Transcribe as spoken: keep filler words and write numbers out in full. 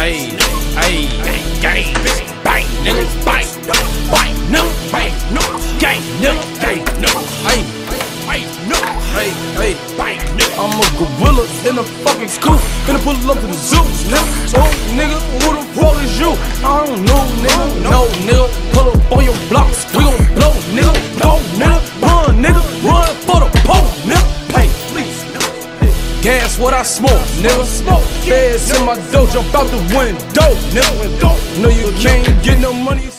Hey, hey, gang, bang, nigga, bang, bang, no, bang, no, gang, nigga, gang, no, hey, hey, no, hey, hey, bang, nigga. I'm a gorilla in a fucking scoop, finna pull up to the zoo, nigga. Oh, nigga, who the fuck is you? I don't know, nigga, no, nigga. Pull up on your blocks, we gon' blow, nigga. Go, nigga, run, nigga, run for the pole, nigga. Hey, please, gas what I smoke, nigga. Smoke, feds in my dojo, jump out the window, nigga. No, you can't get no money.